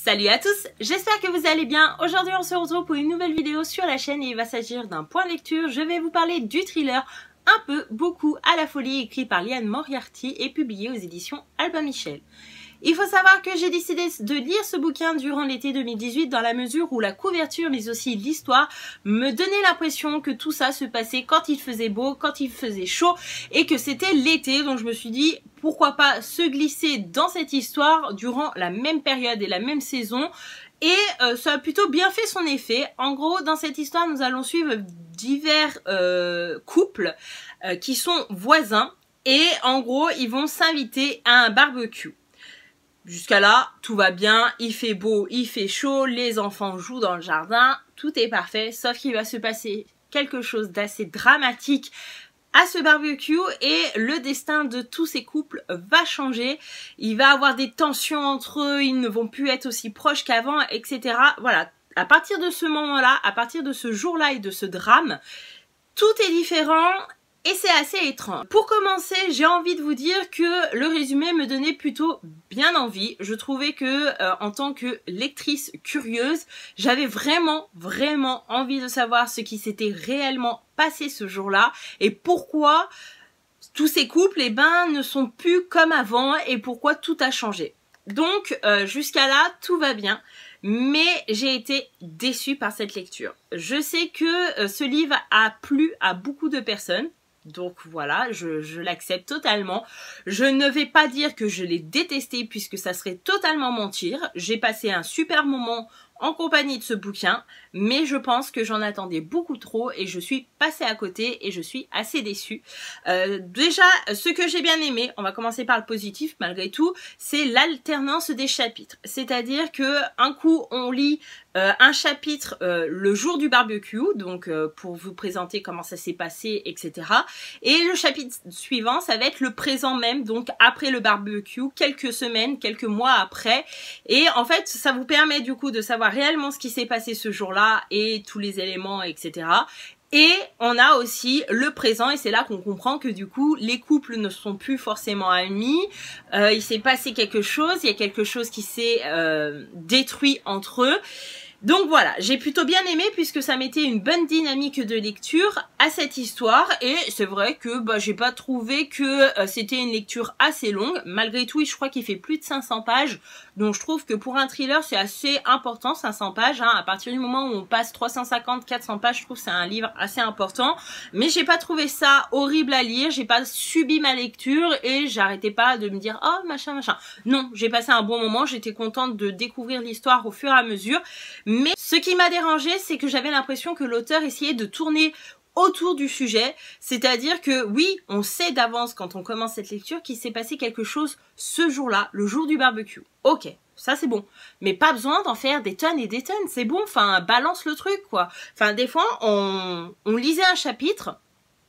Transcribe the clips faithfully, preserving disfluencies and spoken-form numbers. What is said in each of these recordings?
Salut à tous, j'espère que vous allez bien. Aujourd'hui on se retrouve pour une nouvelle vidéo sur la chaîne et il va s'agir d'un point de lecture. Je vais vous parler du thriller Un peu, beaucoup, à la folie, écrit par Liane Moriarty et publié aux éditions Albin Michel. Il faut savoir que j'ai décidé de lire ce bouquin durant l'été deux mille dix-huit dans la mesure où la couverture mais aussi l'histoire me donnait l'impression que tout ça se passait quand il faisait beau, quand il faisait chaud et que c'était l'été. Donc je me suis dit pourquoi pas se glisser dans cette histoire durant la même période et la même saison. Et euh, ça a plutôt bien fait son effet. En gros, dans cette histoire, nous allons suivre divers euh, couples euh, qui sont voisins et en gros, ils vont s'inviter à un barbecue. Jusqu'à là, tout va bien, il fait beau, il fait chaud, les enfants jouent dans le jardin, tout est parfait, sauf qu'il va se passer quelque chose d'assez dramatique à ce barbecue et le destin de tous ces couples va changer. Il va y avoir des tensions entre eux, ils ne vont plus être aussi proches qu'avant, et cetera. Voilà, à partir de ce moment-là, à partir de ce jour-là et de ce drame, tout est différent. Et c'est assez étrange. Pour commencer, j'ai envie de vous dire que le résumé me donnait plutôt bien envie. Je trouvais que, euh, en tant que lectrice curieuse, j'avais vraiment, vraiment envie de savoir ce qui s'était réellement passé ce jour-là et pourquoi tous ces couples, eh ben, ne sont plus comme avant et pourquoi tout a changé. Donc, euh, jusqu'à là, tout va bien. Mais j'ai été déçue par cette lecture. Je sais que euh, ce livre a plu à beaucoup de personnes. Donc voilà, je, je l'accepte totalement. Je ne vais pas dire que je l'ai détesté puisque ça serait totalement mentir. J'ai passé un super moment en compagnie de ce bouquin, mais je pense que j'en attendais beaucoup trop et je suis passée à côté et je suis assez déçue. Euh, déjà, ce que j'ai bien aimé, on va commencer par le positif malgré tout, c'est l'alternance des chapitres. C'est-à-dire que un coup on lit euh, un chapitre euh, le jour du barbecue, donc euh, pour vous présenter comment ça s'est passé, et cetera. Et le chapitre suivant, ça va être le présent même, donc après le barbecue, quelques semaines, quelques mois après. Et en fait, ça vous permet du coup de savoir réellement ce qui s'est passé ce jour-là et tous les éléments, et cetera. Et on a aussi le présent et c'est là qu'on comprend que du coup les couples ne sont plus forcément amis, euh, il s'est passé quelque chose, il y a quelque chose qui s'est euh, détruit entre eux. Donc voilà, j'ai plutôt bien aimé puisque ça mettait une bonne dynamique de lecture à cette histoire et c'est vrai que bah, j'ai pas trouvé que euh, c'était une lecture assez longue. Malgré tout, je crois qu'il fait plus de cinq cents pages, donc je trouve que pour un thriller c'est assez important cinq cents pages. Hein. À partir du moment où on passe trois cent cinquante à quatre cents pages, je trouve que c'est un livre assez important. Mais j'ai pas trouvé ça horrible à lire, j'ai pas subi ma lecture et j'arrêtais pas de me dire oh machin machin. Non, j'ai passé un bon moment, j'étais contente de découvrir l'histoire au fur et à mesure. Mais ce qui m'a dérangé, c'est que j'avais l'impression que l'auteur essayait de tourner autour du sujet. C'est-à-dire que oui, on sait d'avance quand on commence cette lecture qu'il s'est passé quelque chose ce jour-là, le jour du barbecue. Ok, ça c'est bon. Mais pas besoin d'en faire des tonnes et des tonnes, c'est bon, enfin balance le truc quoi. Enfin des fois, on, on lisait un chapitre...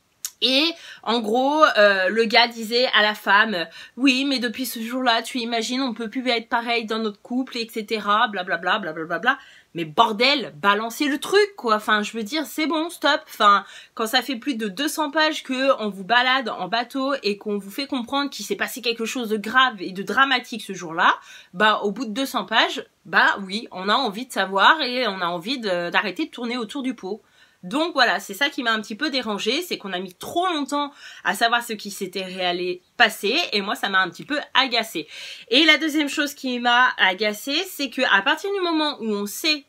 Et en gros, euh, le gars disait à la femme, oui, mais depuis ce jour-là, tu imagines, on peut plus être pareil dans notre couple, et cetera. Blablabla, blablabla. Bla. Mais bordel, balancez le truc, quoi. Enfin, je veux dire, c'est bon, stop. Enfin, quand ça fait plus de deux cents pages que on vous balade en bateau et qu'on vous fait comprendre qu'il s'est passé quelque chose de grave et de dramatique ce jour-là, bah, au bout de deux cents pages, bah oui, on a envie de savoir et on a envie d'arrêter de, de tourner autour du pot. Donc voilà, c'est ça qui m'a un petit peu dérangée, c'est qu'on a mis trop longtemps à savoir ce qui s'était réellement passé et moi ça m'a un petit peu agacée. Et la deuxième chose qui m'a agacée, c'est que à partir du moment où on sait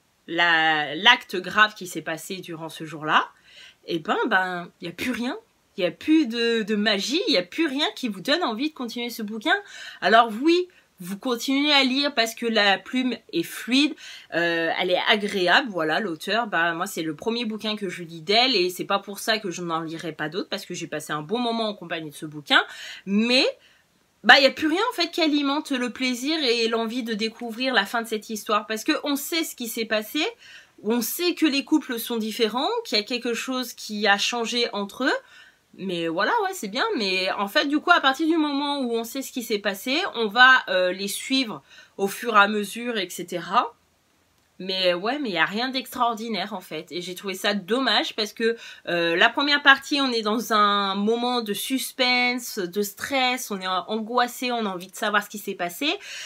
l'acte grave qui s'est passé durant ce jour-là, et ben ben il y a plus rien. Il n'y a plus de, de magie, il n'y a plus rien qui vous donne envie de continuer ce bouquin. Alors oui, vous continuez à lire parce que la plume est fluide, euh, elle est agréable, voilà, l'auteur, bah moi c'est le premier bouquin que je lis d'elle et c'est pas pour ça que je n'en lirai pas d'autres parce que j'ai passé un bon moment en compagnie de ce bouquin, mais bah il n'y a plus rien en fait qui alimente le plaisir et l'envie de découvrir la fin de cette histoire parce que on sait ce qui s'est passé, on sait que les couples sont différents, qu'il y a quelque chose qui a changé entre eux. Mais voilà, ouais, c'est bien. Mais en fait, du coup, à partir du moment où on sait ce qui s'est passé, on va euh, les suivre au fur et à mesure, et cetera. Mais ouais, mais il n'y a rien d'extraordinaire en fait. Et j'ai trouvé ça dommage parce que euh, la première partie, on est dans un moment de suspense, de stress, on est angoissé, on a envie de savoir ce qui s'est passé.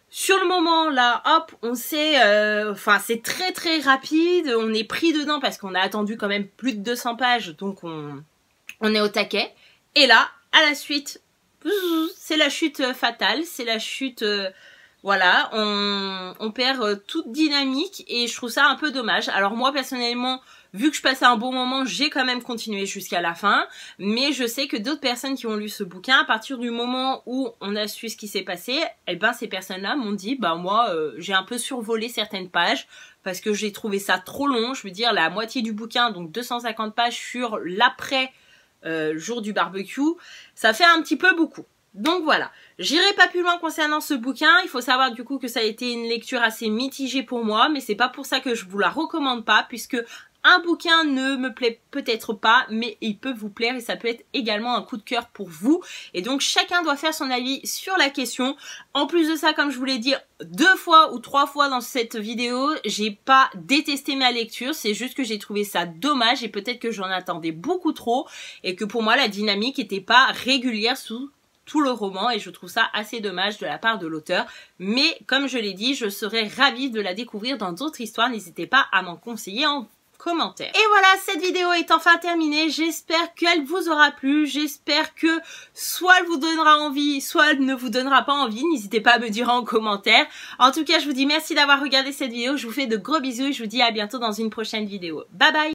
Sur le moment, là, hop, on sait, euh, enfin, c'est très très rapide, on est pris dedans parce qu'on a attendu quand même plus de deux cents pages, donc on, on est au taquet. Et là, à la suite, c'est la chute fatale, c'est la chute, euh, voilà, on, on perd euh, toute dynamique et je trouve ça un peu dommage. Alors moi, personnellement, vu que je passais un bon moment, j'ai quand même continué jusqu'à la fin, mais je sais que d'autres personnes qui ont lu ce bouquin, à partir du moment où on a su ce qui s'est passé, eh ben ces personnes-là m'ont dit, bah moi euh, j'ai un peu survolé certaines pages parce que j'ai trouvé ça trop long. Je veux dire, la moitié du bouquin, donc deux cent cinquante pages sur l'après euh, jour du barbecue, ça fait un petit peu beaucoup. Donc voilà, j'irai pas plus loin concernant ce bouquin. Il faut savoir du coup que ça a été une lecture assez mitigée pour moi, mais c'est pas pour ça que je vous la recommande pas, puisque un bouquin ne me plaît peut-être pas, mais il peut vous plaire et ça peut être également un coup de cœur pour vous. Et donc chacun doit faire son avis sur la question. En plus de ça, comme je vous l'ai dit deux fois ou trois fois dans cette vidéo, j'ai pas détesté ma lecture, c'est juste que j'ai trouvé ça dommage et peut-être que j'en attendais beaucoup trop et que pour moi la dynamique n'était pas régulière sous tout le roman et je trouve ça assez dommage de la part de l'auteur, mais comme je l'ai dit, je serais ravie de la découvrir dans d'autres histoires. N'hésitez pas à m'en conseiller en commentaire. Et voilà, cette vidéo est enfin terminée. J'espère qu'elle vous aura plu. J'espère que soit elle vous donnera envie, soit elle ne vous donnera pas envie. N'hésitez pas à me dire en commentaire. En tout cas, je vous dis merci d'avoir regardé cette vidéo. Je vous fais de gros bisous et je vous dis à bientôt dans une prochaine vidéo. Bye bye!